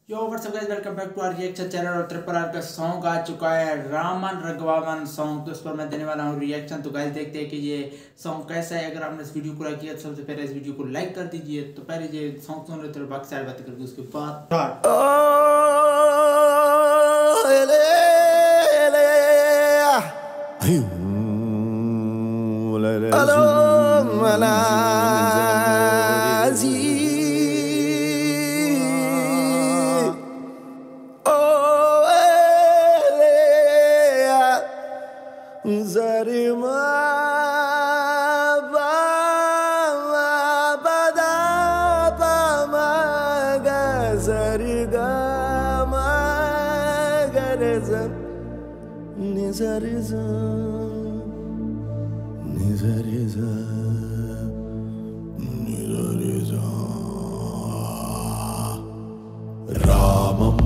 Yo what's up guys, welcome back to our reaction channel. और triple R का song आ चुका है, रामन रघुवावन सॉन्ग। तो उस पर मैं देने वाला हूँ रिएक्शन। तो गाइस देखते हैं कि ये सॉन्ग कैसा है। अगर आपने इस वीडियो को लाइक किया तो सबसे पहले इस वीडियो को लाइक कर दीजिए। तो पहले ये सॉन्ग सुन रहे थे, बाकी सारी बातें करके उसके बाद Zarima ba ma ba da ba ma ga zarga ma ga re za ni za re za ni za re za ni za re za Ramam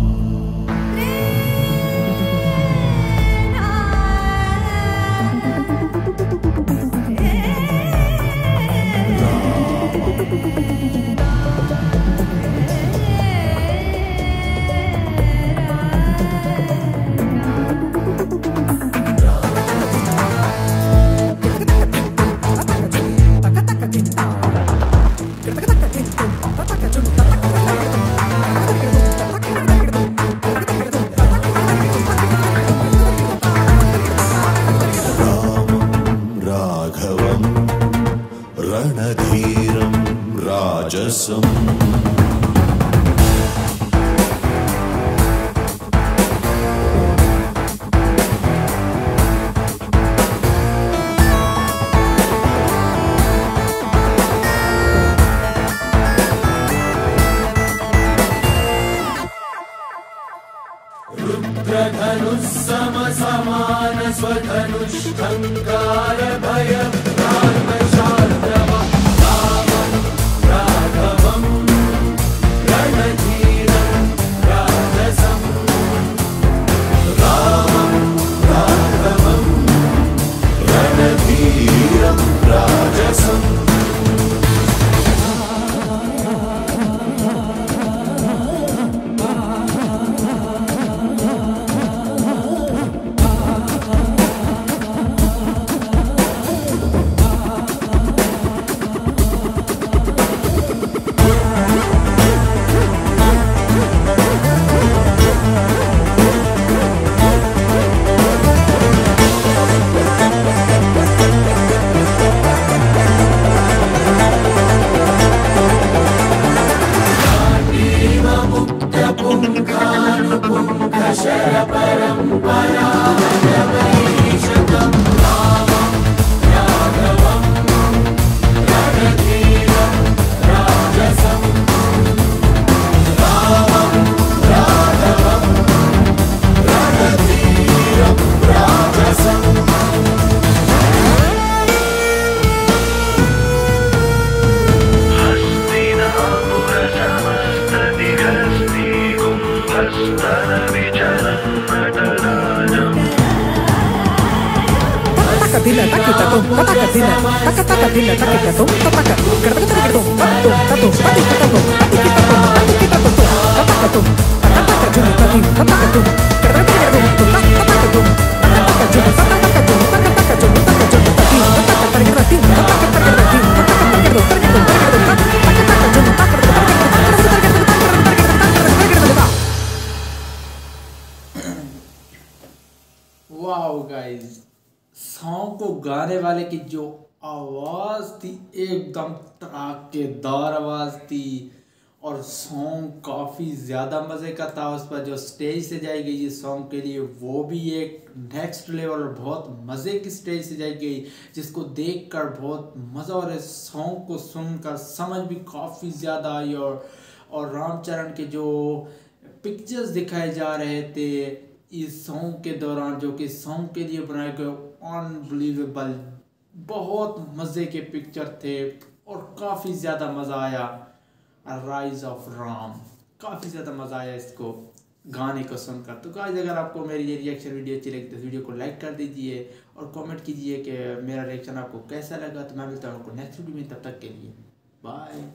रणधीरं राजसम् रुद्रधनुः समान स्वधनुष्ठङ्कार भयं रामशार्दव रामं राघवं रणधीरं राजसं रामं राघवं रणधीरं राजसम् Tila takita tum pataka tila taka tila takita tum pataka kerta tum patum tatum pati kita tum pati kita tum pati kita tum pataka tum pataka juni pati pataka tum kerta tum pataka tum pataka juni pataka tum pataka juni pataka juni pati pataka kerta tum pataka kerta tum pataka kerta tum pataka juni pataka wow guys, song को गाने वाले की जो आवाज थी एकदम धमाकेदार आवाज थी। और सॉन्ग काफी ज्यादा मजे का था। उस पर जो स्टेज से जाई गई सॉन्ग के लिए, वो भी एक नेक्स्ट लेवल, बहुत मजे की स्टेज से जाई गई, जिसको देखकर बहुत मजा और इस सॉन्ग को सुनकर समझ भी काफी ज्यादा आई। और रामचरण के जो पिक्चर्स दिखाए जा रहे थे इस सॉन्ग के दौरान, जो कि सॉन्ग के लिए बनाए गए अनबिलीवेबल, बहुत मज़े के पिक्चर थे और काफ़ी ज़्यादा मज़ा आया। राइज ऑफ राम, काफ़ी ज़्यादा मज़ा आया इसको गाने को सुनकर। तो गाइस, अगर आपको मेरी ये रिएक्शन वीडियो अच्छी लगी तो इस वीडियो को लाइक कर दीजिए और कमेंट कीजिए कि मेरा रिएक्शन आपको कैसा लगा। तो मैं मिलता हूँ आपको नेक्स्ट वीडियो में, तब तक के लिए बाय।